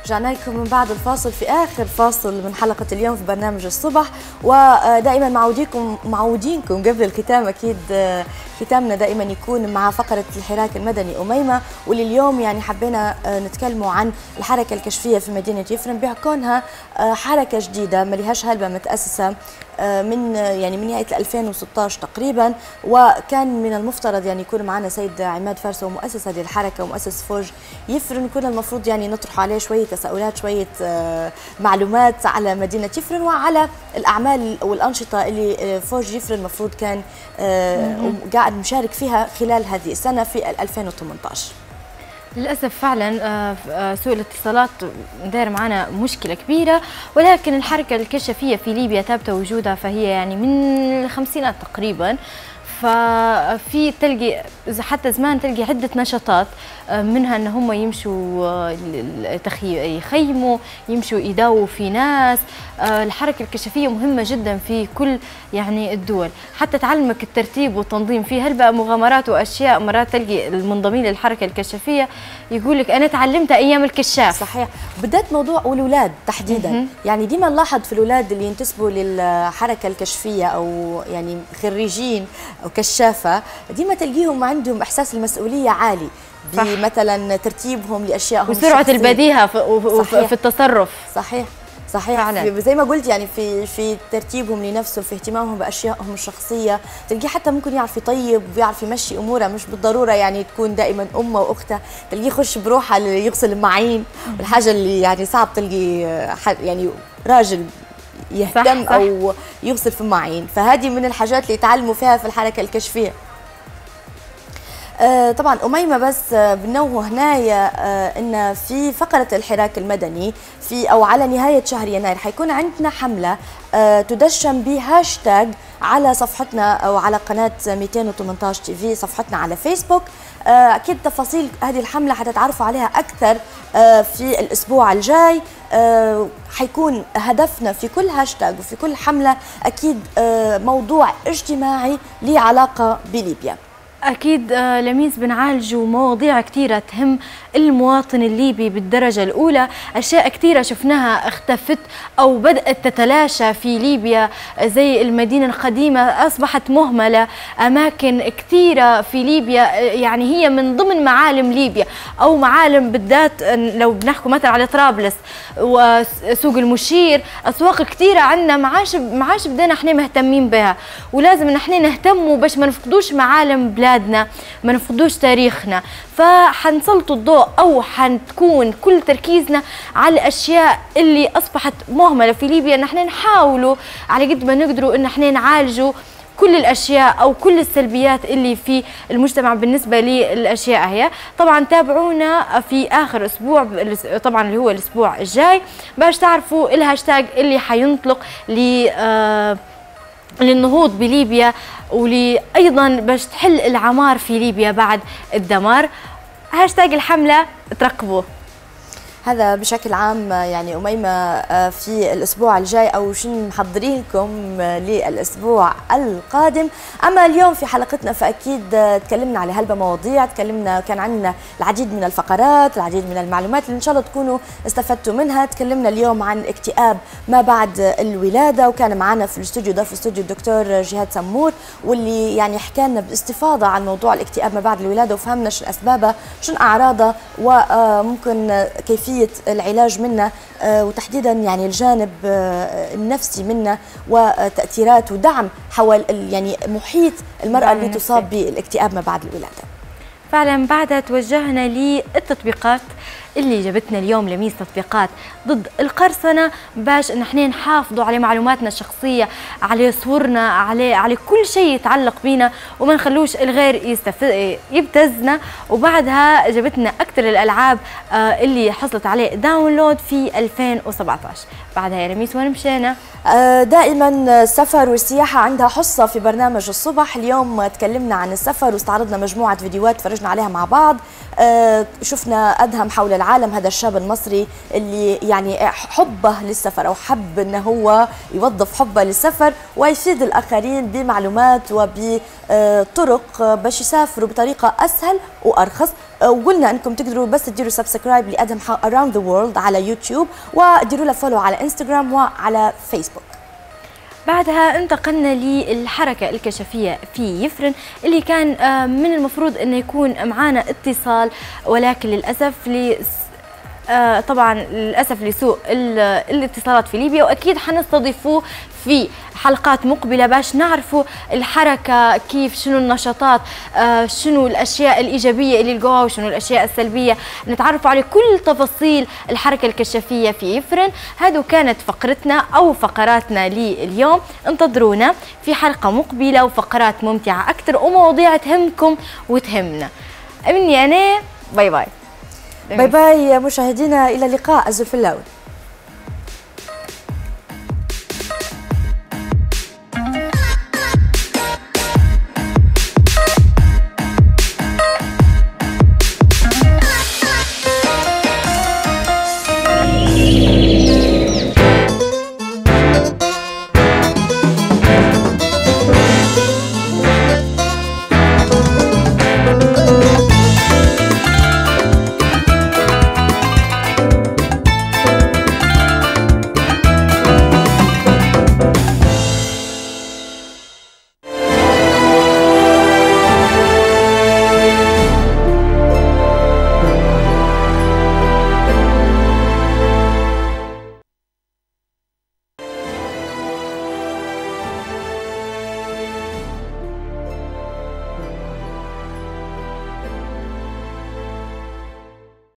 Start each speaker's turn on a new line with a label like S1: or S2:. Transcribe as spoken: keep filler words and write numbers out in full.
S1: رجعنا لكم من بعد الفاصل في آخر فاصل من حلقة اليوم في برنامج الصبح، ودائما معوديكم معودينكم قبل الختام أكيد ختامنا دائما يكون مع فقرة الحراك المدني أميمة، واللي اليوم يعني حبينا نتكلموا عن الحركة الكشفية في مدينة يفرن بكونها حركة جديدة ما لهاش هلبة متأسسة من يعني من نهاية ألفين وستة عشر تقريبا، وكان من المفترض يعني يكون معنا سيد عماد فارس ومؤسس هذه الحركة ومؤسس فوج يفرن، كنا المفروض يعني نطرح عليه شوية تساؤلات شوية معلومات على مدينة يفرن وعلى الأعمال والأنشطة اللي فوج يفرن المفروض كان قاعد مشارك فيها خلال هذه السنة في ألفين وثمانية عشر.
S2: للأسف فعلا سوء الاتصالات داير معنا مشكلة كبيرة، ولكن الحركة الكشفية في ليبيا ثابتة وجودها، فهي يعني من الخمسينات تقريبا، ففي تلقي حتى زمان تلقي عدة نشاطات، منها ان هم يمشوا يخيموا، يمشوا يداووا في ناس. الحركة الكشفية مهمة جدا في كل يعني الدول، حتى تعلمك الترتيب والتنظيم. في هلبة مغامرات واشياء مرات تلقي المنضمين للحركة الكشفية يقول لك انا تعلمتها ايام الكشاف.
S1: صحيح، بدات موضوع الاولاد تحديدا، م -م. يعني ديما نلاحظ في الاولاد اللي ينتسبوا للحركة الكشفية او يعني خريجين او كشافة، ديما تلقيهم عندهم احساس المسؤولية عالي بمثلا ترتيبهم لاشيائهم
S2: وسرعه البديهه في, في التصرف.
S1: صحيح صحيح فعلا. زي ما قلت يعني في في ترتيبهم لنفسهم، في اهتمامهم باشيائهم الشخصيه، تلقيه حتى ممكن يعرف يطيب ويعرف يمشي اموره، مش بالضروره يعني تكون دائما امه واختها، تلقيه يخش بروحه يغسل المواعين، والحاجه اللي يعني صعب تلقي يعني راجل يهتم صح صح. او يغسل في المواعين، فهذه من الحاجات اللي يتعلموا فيها في الحركه الكشفيه. آه طبعا أميمة بس آه بنوه هنايا آه ان في فقرة الحراك المدني في او على نهاية شهر يناير حيكون عندنا حملة آه تدشن بهاشتاج على صفحتنا او على قناة مئتين وثمانية عشر تي في، صفحتنا على فيسبوك. آه اكيد تفاصيل هذه الحملة حتتعرفوا عليها اكثر آه في الاسبوع الجاي. آه حيكون هدفنا في كل هاشتاج وفي كل حملة اكيد آه موضوع اجتماعي له علاقة بليبيا.
S2: أكيد لميس بنعالجوا مواضيع كثيرة تهم المواطن الليبي بالدرجة الأولى، أشياء كثيرة شفناها اختفت أو بدأت تتلاشى في ليبيا، زي المدينة القديمة أصبحت مهملة، أماكن كثيرة في ليبيا يعني هي من ضمن معالم ليبيا أو معالم بالذات. لو بنحكي مثلا على طرابلس وسوق المشير، أسواق كثيرة عندنا ما عادش ما عادش بدنا احنا مهتمين بها، ولازم نحن نهتموا باش ما نفقدوش معالم بلادنا، ما نفقدوش تاريخنا. فحنسلطوا الضوء او حنكون كل تركيزنا على الاشياء اللي اصبحت مهمله في ليبيا، نحن نحاولوا على قد ما نقدروا ان احنا نعالجوا كل الاشياء او كل السلبيات اللي في المجتمع بالنسبه للاشياء هي. طبعا تابعونا في اخر اسبوع طبعا اللي هو الاسبوع الجاي باش تعرفوا الهاشتاج اللي حينطلق ل آه للنهوض بليبيا، وأيضا باش تحل العمار في ليبيا بعد الدمار. هاشتاج الحملة ترقبوه.
S1: هذا بشكل عام يعني أميمة في الأسبوع الجاي أو شنو محضرين لكم للأسبوع القادم. أما اليوم في حلقتنا فأكيد تكلمنا على هلبة مواضيع، تكلمنا كان عندنا العديد من الفقرات، العديد من المعلومات اللي إن شاء الله تكونوا استفدتوا منها. تكلمنا اليوم عن اكتئاب ما بعد الولادة، وكان معنا في الاستوديو ضيف الاستوديو الدكتور جهاد سمور، واللي يعني حكى لنا باستفاضة عن موضوع الاكتئاب ما بعد الولادة، وفهمنا شنو أسبابه شنو أعراضه وممكن كيفية العلاج منه، وتحديدا يعني الجانب النفسي منه وتأثيرات ودعم حول يعني محيط المرأة اللي تصاب بالاكتئاب ما بعد الولادة.
S2: فعلا بعدها توجهنا للتطبيقات اللي جابتنا اليوم لميس، تطبيقات ضد القرصنة باش نحن نحافظوا على معلوماتنا الشخصية، على صورنا، على على كل شيء يتعلق بينا، وما نخلوش الغير يبتزنا. وبعدها جابتنا أكثر الألعاب اللي حصلت عليه داونلود في ألفين وسبعة عشر. بعدها يا رميس وين مشينا؟
S1: دائما السفر والسياحة عندها حصة في برنامج الصبح. اليوم تكلمنا عن السفر واستعرضنا مجموعة فيديوهات فرجنا عليها مع بعض، شفنا أدهم يتكلم حول العالم، هذا الشاب المصري اللي يعني حبه للسفر أو حب أنه هو يوظف حبه للسفر ويفيد الآخرين بمعلومات وبطرق باش يسافروا بطريقة أسهل وأرخص. وقلنا أنكم تقدروا بس تديروا سبسكرايب لأدهم Around the World على يوتيوب، وديروا له فولو على انستغرام وعلى فيسبوك.
S2: بعدها انتقلنا للحركة الكشفية في يفرن اللي كان من المفروض أنه يكون معانا اتصال، ولكن للأسف آه طبعا للاسف لسوء الاتصالات في ليبيا، واكيد حنستضيفوه في حلقات مقبله باش نعرفوا الحركه كيف، شنو النشاطات، آه شنو الاشياء الايجابيه اللي لقوها وشنو الاشياء السلبيه، نتعرفوا على كل تفاصيل الحركه الكشفيه في يفرن. هذو كانت فقرتنا او فقراتنا لليوم، انتظرونا في حلقه مقبله وفقرات ممتعه اكثر ومواضيع تهمكم وتهمنا. مني انا باي باي.
S1: باي باي مشاهدينا، إلى اللقاء. الزلفلاوي.